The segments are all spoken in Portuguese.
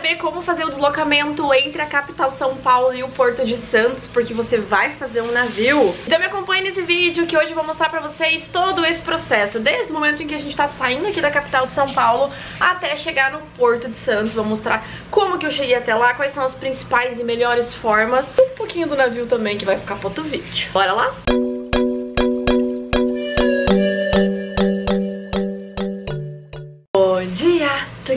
saber como fazer o deslocamento entre a capital São Paulo e o Porto de Santos, porque você vai fazer um navio, então me acompanhe nesse vídeo que hoje eu vou mostrar pra vocês todo esse processo, desde o momento em que a gente tá saindo aqui da capital de São Paulo até chegar no Porto de Santos. Vou mostrar como que eu cheguei até lá, quais são as principais e melhores formas, um pouquinho do navio também que vai ficar pra outro vídeo. Bora lá? Bom dia!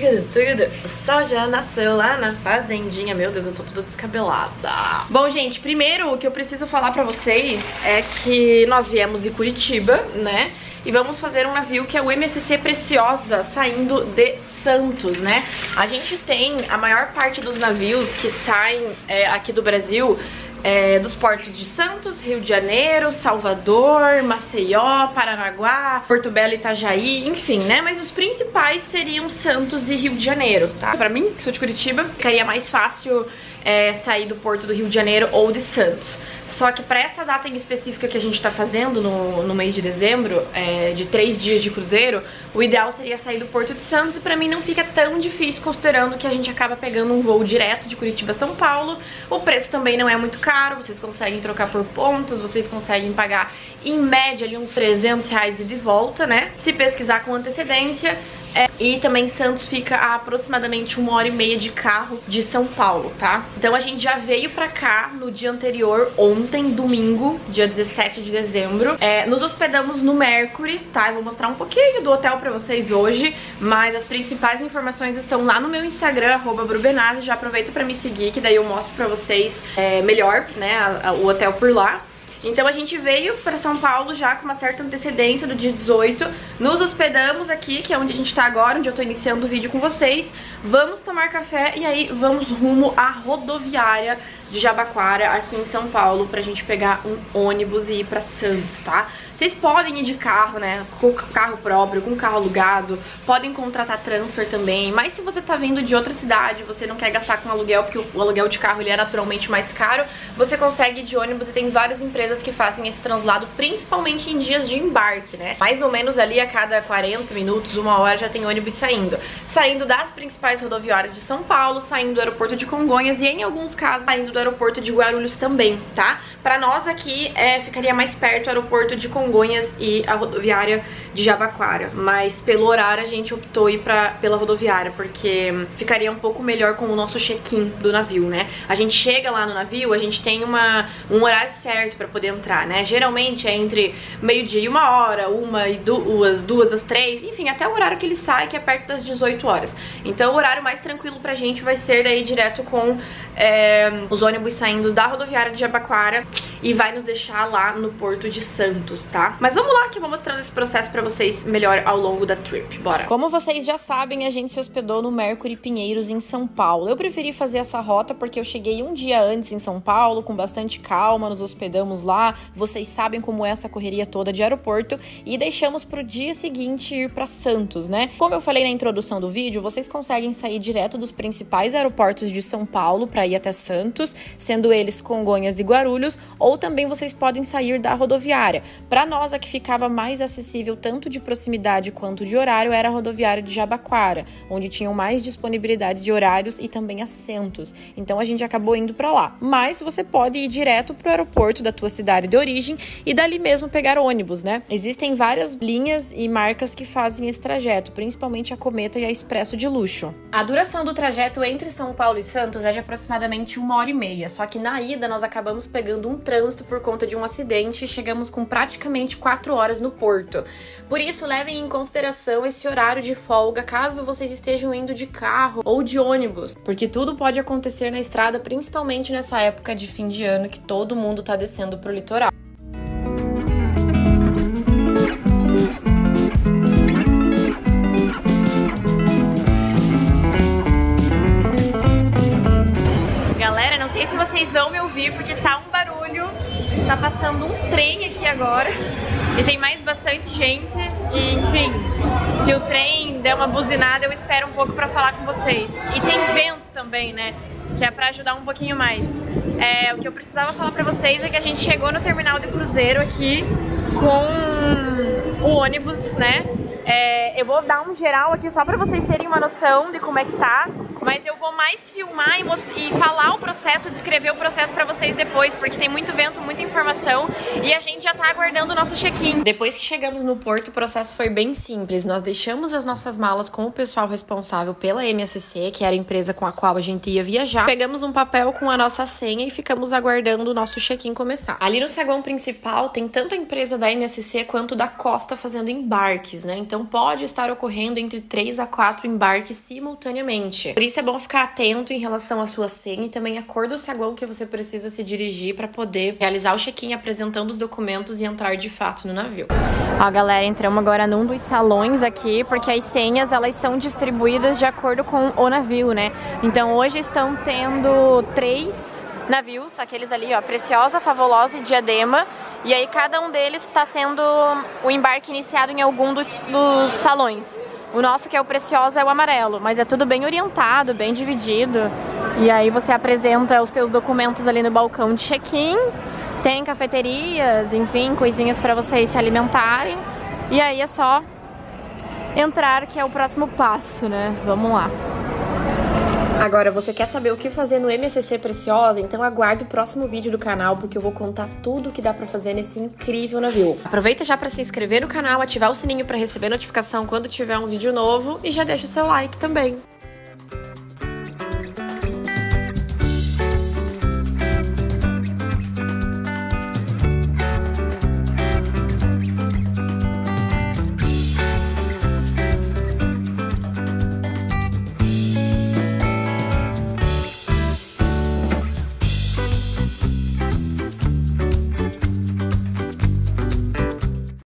O sol já nasceu lá na fazendinha. Meu Deus, eu tô toda descabelada. Bom, gente, primeiro o que eu preciso falar pra vocês é que nós viemos de Curitiba, né? E vamos fazer um navio que é o MSC Preciosa, saindo de Santos, né? A gente tem a maior parte dos navios que saem aqui do Brasil, dos portos de Santos, Rio de Janeiro, Salvador, Maceió, Paranaguá, Porto Belo, Itajaí, enfim, né? Mas os principais seriam Santos e Rio de Janeiro, tá? Pra mim, que sou de Curitiba, ficaria mais fácil sair do porto do Rio de Janeiro ou de Santos. Só que pra essa data em específica que a gente tá fazendo no mês de dezembro, de 3 dias de cruzeiro, o ideal seria sair do Porto de Santos, e pra mim não fica tão difícil, considerando que a gente acaba pegando um voo direto de Curitiba a São Paulo. O preço também não é muito caro, vocês conseguem trocar por pontos, vocês conseguem pagar em média ali uns R$300 e de volta, né? Se pesquisar com antecedência. E também Santos fica a aproximadamente 1h30 de carro de São Paulo, tá? Então a gente já veio pra cá no dia anterior, ontem, domingo, dia 17 de dezembro. Nos hospedamos no Mercury, tá? Eu vou mostrar um pouquinho do hotel pra vocês hoje, mas as principais informações estão lá no meu Instagram, @brubenazzi. Já aproveita pra me seguir, que daí eu mostro pra vocês melhor, né, o hotel por lá. Então a gente veio para São Paulo já com uma certa antecedência do dia 18, nos hospedamos aqui, que é onde a gente tá agora, onde eu tô iniciando o vídeo com vocês. Vamos tomar café e aí vamos rumo à rodoviária de Jabaquara, aqui em São Paulo, pra gente pegar um ônibus e ir pra Santos, tá? Vocês podem ir de carro, né, com carro próprio, com carro alugado, podem contratar transfer também, mas se você tá vindo de outra cidade, você não quer gastar com aluguel, porque o aluguel de carro ele é naturalmente mais caro, você consegue ir de ônibus, e tem várias empresas que fazem esse translado, principalmente em dias de embarque, né? Mais ou menos ali a cada 40 minutos, 1h já tem ônibus saindo. Saindo das principais rodoviárias de São Paulo, saindo do aeroporto de Congonhas e, em alguns casos, saindo do aeroporto de Guarulhos também, tá? Pra nós aqui, ficaria mais perto o aeroporto de Congonhas e a rodoviária de Jabaquara, mas pelo horário a gente optou ir pela rodoviária, porque ficaria um pouco melhor com o nosso check-in do navio, né? A gente chega lá no navio, a gente tem um horário certo pra poder entrar, né? Geralmente é entre meio-dia e 1h, 1 e 2, 2 às 3, enfim, até o horário que ele sai, que é perto das 18 horas. Então o horário mais tranquilo pra gente vai ser daí direto com os ônibus saindo da rodoviária de Jabaquara e vai nos deixar lá no Porto de Santos, tá? Mas vamos lá que eu vou mostrando esse processo pra vocês melhor ao longo da trip, bora! Como vocês já sabem, a gente se hospedou no Mercury Pinheiros em São Paulo. Eu preferi fazer essa rota porque eu cheguei um dia antes em São Paulo, com bastante calma, nos hospedamos lá, vocês sabem como é essa correria toda de aeroporto, e deixamos pro dia seguinte ir pra Santos, né? Como eu falei na introdução do vídeo, vocês conseguem sair direto dos principais aeroportos de São Paulo pra ir até Santos, sendo eles Congonhas e Guarulhos, ou também vocês podem sair da rodoviária. Pra nós, a que ficava mais acessível tanto de proximidade quanto de horário era a rodoviária de Jabaquara, onde tinham mais disponibilidade de horários e também assentos. Então a gente acabou indo pra lá. Mas você pode ir direto pro aeroporto da tua cidade de origem e dali mesmo pegar ônibus, né? Existem várias linhas e marcas que fazem esse trajeto, principalmente a Cometa e a Expresso de Luxo. A duração do trajeto entre São Paulo e Santos é de aproximadamente 1h30, só que na ida nós acabamos pegando um trânsito por conta de um acidente e chegamos com praticamente 4 horas no porto. Por isso, levem em consideração esse horário de folga caso vocês estejam indo de carro ou de ônibus, porque tudo pode acontecer na estrada, principalmente nessa época de fim de ano que todo mundo tá descendo pro litoral. Galera, não sei se vocês vão me ouvir porque tá um barulho, tá passando um trem aqui agora e tem mais bastante gente e, enfim, se o trem der uma buzinada eu espero um pouco pra falar com vocês. E tem vento também, né, que é pra ajudar um pouquinho mais. O que eu precisava falar pra vocês é que a gente chegou no terminal de cruzeiro aqui com o ônibus, né. Eu vou dar um geral aqui só pra vocês terem uma noção de como é que tá. Mas eu vou mais filmar e falar o processo, descrever o processo pra vocês depois, porque tem muito vento, muita informação e a gente já tá aguardando o nosso check-in. Depois que chegamos no porto, o processo foi bem simples. Nós deixamos as nossas malas com o pessoal responsável pela MSC, que era a empresa com a qual a gente ia viajar. Pegamos um papel com a nossa senha e ficamos aguardando o nosso check-in começar. Ali no saguão principal tem tanto a empresa da MSC quanto da Costa fazendo embarques, né? Então pode estar ocorrendo entre 3 a 4 embarques simultaneamente. Por isso é bom ficar atento em relação à sua senha e também a cor do saguão que você precisa se dirigir para poder realizar o check-in apresentando os documentos e entrar de fato no navio. Ó, galera, entramos agora num dos salões aqui, porque as senhas, elas são distribuídas de acordo com o navio, né? Então hoje estão tendo 3 navios, aqueles ali, ó, Preciosa, Favolosa e Diadema. E aí cada um deles está sendo o embarque iniciado em algum dos salões. O nosso, que é o Preciosa, é o amarelo, mas é tudo bem orientado, bem dividido. E aí você apresenta os teus documentos ali no balcão de check-in. Tem cafeterias, enfim, coisinhas para vocês se alimentarem. E aí é só entrar, que é o próximo passo, né? Vamos lá. Agora, você quer saber o que fazer no MSC Preciosa? Então aguarde o próximo vídeo do canal, porque eu vou contar tudo o que dá pra fazer nesse incrível navio. Aproveita já pra se inscrever no canal, ativar o sininho pra receber notificação quando tiver um vídeo novo e já deixa o seu like também.